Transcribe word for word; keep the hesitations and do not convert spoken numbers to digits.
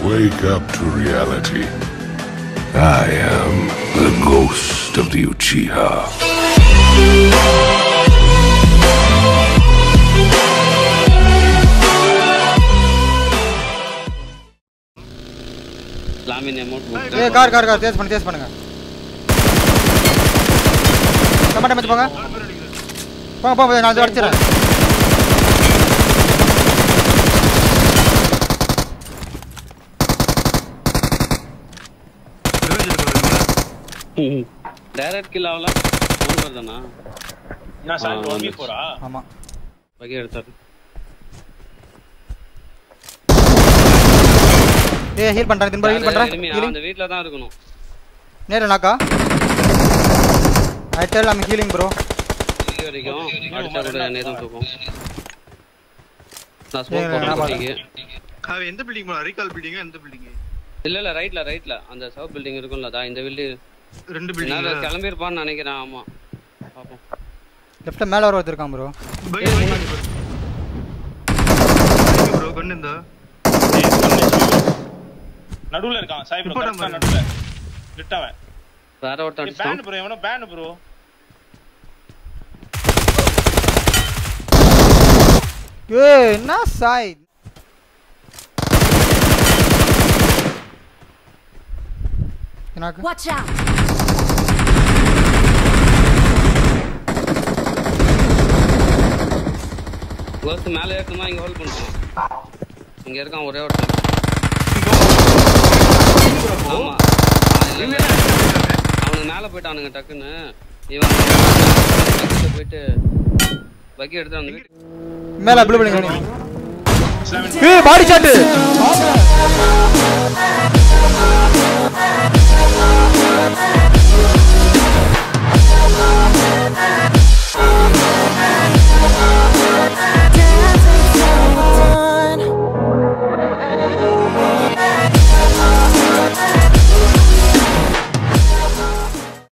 Wake up to reality. I am the ghost of the Uchiha. Hey, car, car, car. Chase பண்ணுங்க, chase பண்ணுங்க. டமாட்டா match போங்க. போங்க, போங்க, நான் வந்து அடிச்சறேன். டைரக்ட் கில் ஆவல ஃபோன் வரதனா நான் சார் ஒன் வி ஃபோர் ஆ ஆமா பகை எடுத்தாரு ஏய் ஹீல் பண்றேன் தின்பா ஹீல் பண்றேன் அந்த வீட்ல தான் இருக்கணும் நேரா நாக்கா ஐ டெல் ஐ ஹீலிங் ப்ரோ இங்க வரைக்கும் அடிச்சா கூட நேரம் தூக்கும் நான் ஸ்மோக் போடுறேன் அவ எந்த பில்டிங் போற ரீகால் பில்டிங்கா எந்த பில்டிங் இல்ல இல்ல ரைட்ல ரைட்ல அந்த சவுத் பில்டிங் இருக்கும்ல அத இந்த பில்டிங் ரெண்டு பில்டிங் நான் கிளம்பி இருப்பான்னு நினைக்கிறேன் ஆமா பாப்போம் லெஃப்ட்ல மேல வர வச்சிருக்கான் ப்ரோ ப்ரோ கண்ணு இந்த நடுவுல இருக்கான் சாய் ப்ரோ கரெக்ட்டா நடுவுல லிட்டாவன் வேற ஒருத்தன் அடிச்சான் பேன் ப்ரோ எவனோ பேன் ப்ரோ ஏய் என்ன சாய் எனக்கு Watch out. கோஸ்ட் மேலே ஏறணுமா இங்க ஹோல்ட் பண்ணுவான் இங்க இருக்கான் ஒரே ஒருத்தன் ஆமா அவனுக்கு மேல போயிட்டானுங்க டக்குன்னு இவன் போயிட்டு பக்கி எடுத்து அந்த மேல ப்ளூ பில்டிங் ஏய் பாடி ஷாட்